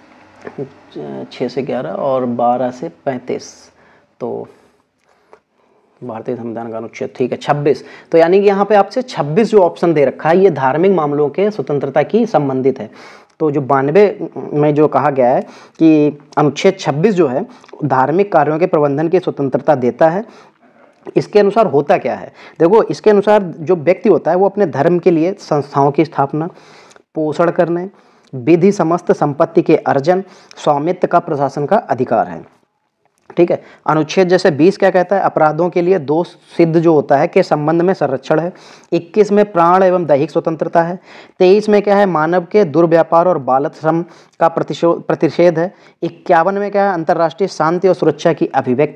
6 से 11 और 12 से 35, तो भारतीय संविधान का अनुच्छेद, ठीक है 26। तो यानी कि यहाँ पे आपसे 26 जो ऑप्शन दे रखा है ये धार्मिक मामलों के स्वतंत्रता की संबंधित है। तो जो 92 में जो कहा गया है कि अनुच्छेद 26 जो है धार्मिक कार्यों के प्रबंधन की स्वतंत्रता देता है। इसके अनुसार होता क्या है, देखो इसके अनुसार जो व्यक्ति होता है वो अपने धर्म के लिए संस्थाओं की स्थापना, पोषण करने, विधि समस्त संपत्ति के अर्जन, स्वामित्व का, प्रशासन का अधिकार है। ठीक है। अनुच्छेद जैसे 20 क्या कहता है, अपराधों के लिए दोष सिद्ध जो होता है के संबंध में संरक्षण है। 21 में प्राण एवं दैहिक स्वतंत्रता है। 23 में क्या है, मानव के दुर्व्यापार और बाल श्रम का प्रतिषेध है। 51 में क्या है, अंतर्राष्ट्रीय शांति और सुरक्षा की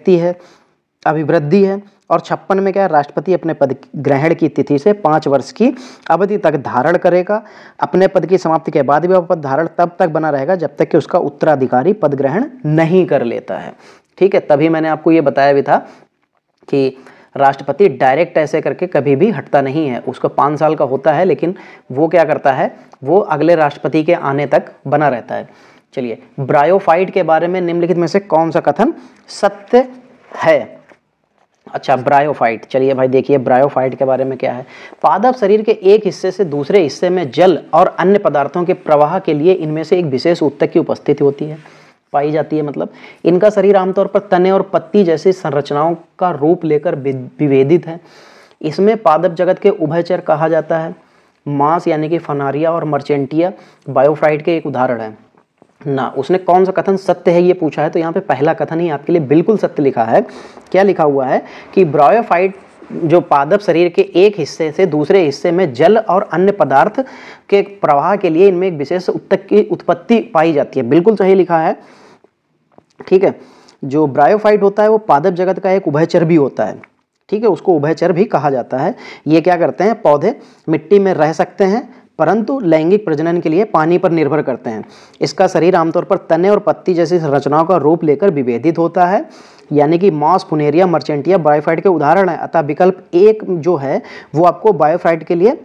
अभिवृद्धि है। और 56 में क्या है, राष्ट्रपति अपने पद ग्रहण की तिथि से 5 वर्ष की अवधि तक धारण करेगा। अपने पद की समाप्ति के बाद भी वह पद धारण तब तक बना रहेगा जब तक कि उसका उत्तराधिकारी पद ग्रहण नहीं कर लेता है। ठीक है। तभी मैंने आपको ये बताया भी था कि राष्ट्रपति डायरेक्ट ऐसे करके कभी भी हटता नहीं है, उसका 5 साल का होता है, लेकिन वो क्या करता है, वो अगले राष्ट्रपति के आने तक बना रहता है। चलिए, ब्रायोफाइट के बारे में निम्नलिखित में से कौन सा कथन सत्य है। अच्छा, ब्रायोफाइट, चलिए भाई देखिए ब्रायोफाइट के बारे में क्या है। पादप शरीर के एक हिस्से से दूसरे हिस्से में जल और अन्य पदार्थों के प्रवाह के लिए इनमें से एक विशेष ऊतक की उपस्थिति होती है, पाई जाती है। मतलब इनका शरीर आमतौर पर तने और पत्ती जैसी संरचनाओं का रूप लेकर विभेदित है। इसमें पादप जगत के उभयचर कहा जाता है। मांस यानी कि फनारिया और मर्चेंटिया ब्रायोफाइट के एक उदाहरण है ना। उसने कौन सा कथन सत्य है ये पूछा है, तो यहाँ पे पहला कथन ही आपके लिए बिल्कुल सत्य लिखा है। क्या लिखा हुआ है कि ब्रायोफाइट जो पादप शरीर के एक हिस्से से दूसरे हिस्से में जल और अन्य पदार्थ के प्रवाह के लिए इनमें एक विशेष ऊतक की उत्पत्ति पाई जाती है, बिल्कुल सही लिखा है। ठीक है। जो ब्रायोफाइट होता है वो पादप जगत का एक उभयचर भी होता है। ठीक है, उसको उभयचर भी कहा जाता है। ये क्या करते हैं, पौधे मिट्टी में रह सकते हैं परंतु लैंगिक प्रजनन के लिए पानी पर निर्भर करते हैं। इसका शरीर आमतौर पर तने और पत्ती जैसी संरचनाओं का रूप लेकर विभेदित होता है, यानी कि मांस, फुनेरिया, मर्चेंटिया ब्रायोफाइट के उदाहरण है। अतः विकल्प एक जो है वो आपको ब्रायोफाइट के लिए,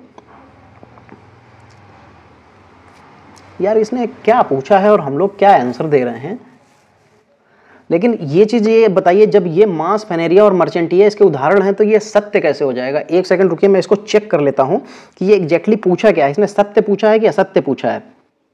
यार इसने क्या पूछा है और हम लोग क्या आंसर दे रहे हैं। लेकिन ये चीज़ ये बताइए, जब ये मांस, फेनेरिया और मर्चेंटिया इसके उदाहरण हैं तो ये सत्य कैसे हो जाएगा। एक सेकंड रुकिए, मैं इसको चेक कर लेता हूं कि ये एग्जैक्टली पूछा क्या है। इसने सत्य पूछा है कि असत्य पूछा है।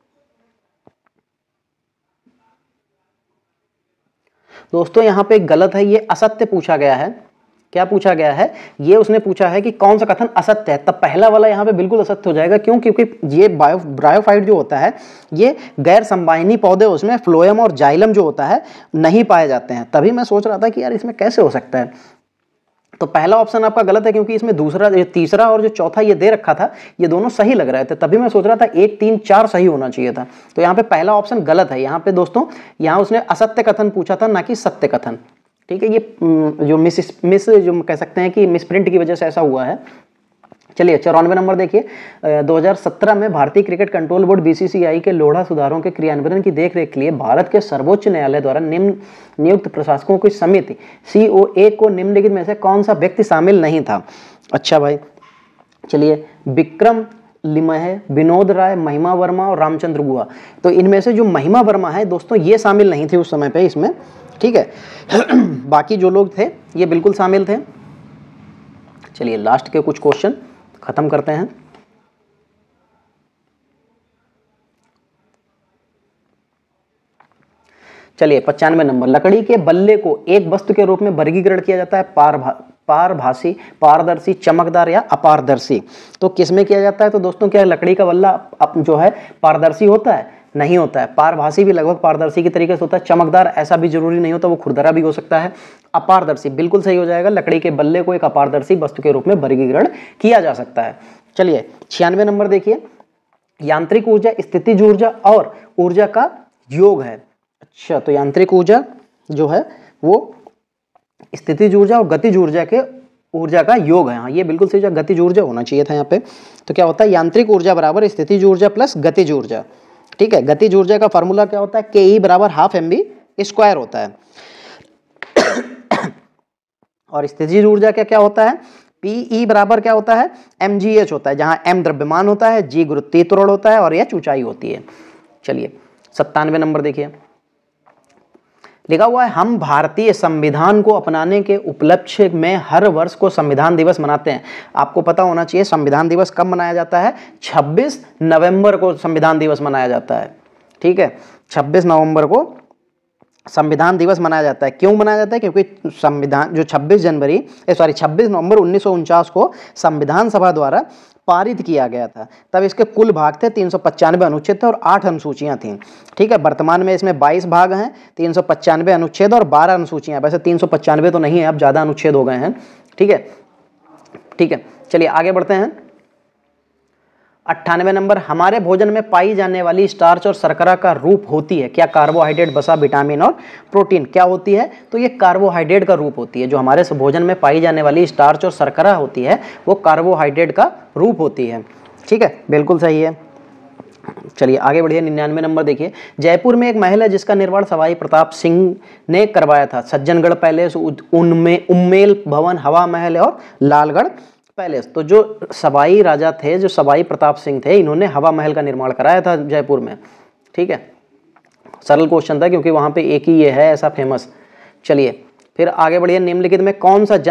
दोस्तों यहाँ पे गलत है, ये असत्य पूछा गया है। क्या पूछा गया है, ये उसने पूछा है कि कौन सा कथन असत्य है। तब पहला वाला यहाँ पे बिल्कुल असत्य हो जाएगा। क्यों? क्योंकि ये ब्रायोफाइट जो होता है ये गैर संवाहिनी पौधे, उसमें फ्लोएम और जाइलम जो होता है नहीं पाए जाते हैं। तभी मैं सोच रहा था कि यार इसमें कैसे हो सकता है। तो पहला ऑप्शन आपका गलत है, क्योंकि इसमें दूसरा, तीसरा और जो चौथा ये दे रखा था ये दोनों सही लग रहे थे। तभी मैं सोच रहा था 1, 3, 4 सही होना चाहिए था। तो यहाँ पे पहला ऑप्शन गलत है। यहाँ पे दोस्तों, यहाँ उसने असत्य कथन पूछा था, ना कि सत्य कथन। ठीक है, ये जो मिस जो कह सकते हैं कि मिसप्रिंट की वजह से ऐसा हुआ है। चलिए 94 नंबर देखिए। 2017 में भारतीय क्रिकेट कंट्रोल बोर्ड बीसीसीआई के लोढ़ा सुधारों के क्रियान्वयन की देखरेख के लिए भारत के सर्वोच्च न्यायालय द्वारा नियुक्त प्रशासकों की समिति COA को निम्नलिखित में से कौन सा व्यक्ति शामिल नहीं था। अच्छा भाई, चलिए विक्रम लिमहे, विनोद राय, महिमा वर्मा और रामचंद्र गुहा। तो इनमें से जो महिमा वर्मा है दोस्तों ये शामिल नहीं थे उस समय पे इसमें। ठीक है। बाकी जो लोग थे ये बिल्कुल शामिल थे। चलिए लास्ट के कुछ क्वेश्चन खत्म करते हैं। चलिए 95 नंबर। लकड़ी के बल्ले को एक वस्तु के रूप में वर्गीकरण किया जाता है, पारभासी, पारदर्शी, चमकदार या अपारदर्शी। तो किसमें किया जाता है? तो दोस्तों क्या लकड़ी का बल्ला जो है पारदर्शी होता है? नहीं होता है। पारभासी भी लगभग पारदर्शी की तरीके से होता है। चमकदार ऐसा भी जरूरी नहीं होता, वो खुरदरा भी हो सकता है। अपारदर्शी बिल्कुल सही हो जाएगा। लकड़ी के बल्ले को एक अपारदर्शी वस्तु के रूप में वर्गीकरण किया जा सकता है। चलिए 96 नंबर देखिए। यांत्रिक ऊर्जा स्थितिज ऊर्जा और ऊर्जा का योग है। अच्छा, तो यांत्रिक ऊर्जा जो है वो स्थितिज ऊर्जा और गतिज ऊर्जा के ऊर्जा का योग है। हाँ, ये बिल्कुल सही, गतिज ऊर्जा होना चाहिए था यहाँ पे। तो क्या होता है, यांत्रिक ऊर्जा बराबर स्थितिज ऊर्जा प्लस गतिज ऊर्जा। ठीक है, गतिज ऊर्जा का फॉर्मूला क्या होता है? KE बराबर ½ mv² होता है। और स्थितिज ऊर्जा का क्या होता है? PE बराबर क्या होता है? mgh होता है, जहां m द्रव्यमान होता है, g गुरुत्वीय त्वरण होता है और h ऊंचाई होती है। चलिए 97 नंबर देखिए। लिखा हुआ है, हम भारतीय संविधान को अपनाने के उपलक्ष्य में हर वर्ष को संविधान दिवस मनाते हैं। आपको पता होना चाहिए संविधान दिवस कब मनाया जाता है? 26 नवंबर को संविधान दिवस मनाया जाता है। ठीक है, 26 नवंबर को संविधान दिवस मनाया जाता है। क्यों मनाया जाता है? क्योंकि संविधान जो 26 नवंबर 1949 को संविधान सभा द्वारा पारित किया गया था। तब इसके कुल भाग थे 395 अनुच्छेद थे और 8 अनुसूचियां थीं। ठीक है, वर्तमान में इसमें 22 भाग हैं, 395 अनुच्छेद और 12 अनुसूचियां। वैसे 395 तो नहीं है, अब ज़्यादा अनुच्छेद हो गए हैं। ठीक है, ठीक है, चलिए आगे बढ़ते हैं। 98 नंबर, हमारे भोजन में पाई जाने वाली स्टार्च और शर्करा का रूप होती है क्या? कार्बोहाइड्रेट, वसा, विटामिन और प्रोटीन क्या होती है? तो ये कार्बोहाइड्रेट का रूप होती है। जो हमारे भोजन में पाई जाने वाली स्टार्च और शर्करा होती है वो कार्बोहाइड्रेट का रूप होती है। ठीक है, बिल्कुल सही है। चलिए आगे बढ़िए। 99 नंबर देखिए, जयपुर में एक महल है जिसका निर्माण सवाई प्रताप सिंह ने करवाया था। सज्जनगढ़ पैलेस, उनमें उम्मेल भवन, हवा महल और लालगढ़ पैलेस। तो जो सवाई राजा थे, जो सवाई प्रताप सिंह थे, इन्होंने हवा महल का निर्माण कराया था जयपुर में। ठीक है, सरल क्वेश्चन था क्योंकि वहां पे एक ही ये है ऐसा फेमस। चलिए फिर आगे बढ़िए। निम्नलिखित में कौन सा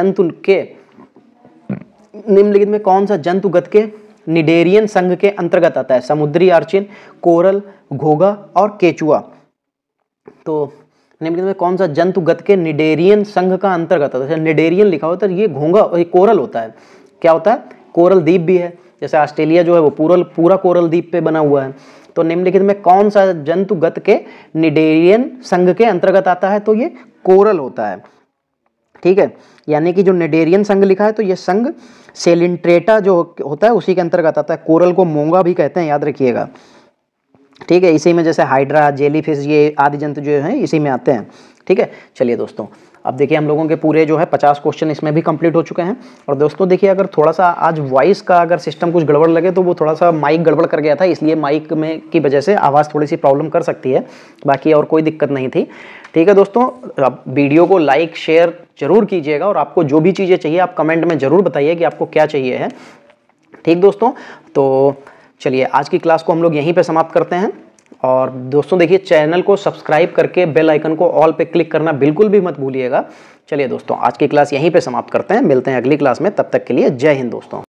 जंतुगत के निडेरियन संघ के अंतर्गत आता है? समुद्री अर्चिन, कोरल, घोघा और केचुआ। तो निम्नलिखित में कौन सा जंतुगत के निडेरियन संघ का अंतर्गत आता है? निडेरियन लिखा होता है, ये घोंघा, ये कोरल होता है। क्या होता है? कोरल द्वीप भी है, जैसे ऑस्ट्रेलिया जो है वो पूरा कोरल द्वीप पे बना हुआ है। तो निम्नलिखित में कौन सा जंतुगत के निडेरियन संघ के अंतर्गत आता है? तो ये कोरल होता है। ठीक है, यानी कि जो निडेरियन संघ लिखा है तो ये संघ सेलिंट्रेटा जो होता है उसी के अंतर्गत आता है। कोरल को मोंगा भी कहते हैं, याद रखिएगा। ठीक है, इसी में जैसे हाइड्रा, जेलीफिश, ये आदि जंतु जो हैं इसी में आते हैं। ठीक है, चलिए दोस्तों, अब देखिए हम लोगों के पूरे जो है 50 क्वेश्चन इसमें भी कंप्लीट हो चुके हैं। और दोस्तों देखिए, अगर थोड़ा सा आज वॉइस का अगर सिस्टम कुछ गड़बड़ लगे तो वो थोड़ा सा माइक गड़बड़ कर गया था, इसलिए माइक में की वजह से आवाज़ थोड़ी सी प्रॉब्लम कर सकती है, बाकी और कोई दिक्कत नहीं थी। ठीक है दोस्तों, आप वीडियो को लाइक शेयर जरूर कीजिएगा और आपको जो भी चीज़ें चाहिए आप कमेंट में ज़रूर बताइए कि आपको क्या चाहिए है। ठीक दोस्तों, तो चलिए आज की क्लास को हम लोग यहीं पर समाप्त करते हैं। और दोस्तों देखिए, चैनल को सब्सक्राइब करके बेल आइकन को ऑल पे क्लिक करना बिल्कुल भी मत भूलिएगा। चलिए दोस्तों, आज की क्लास यहीं पे समाप्त करते हैं, मिलते हैं अगली क्लास में, तब तक के लिए जय हिंद दोस्तों।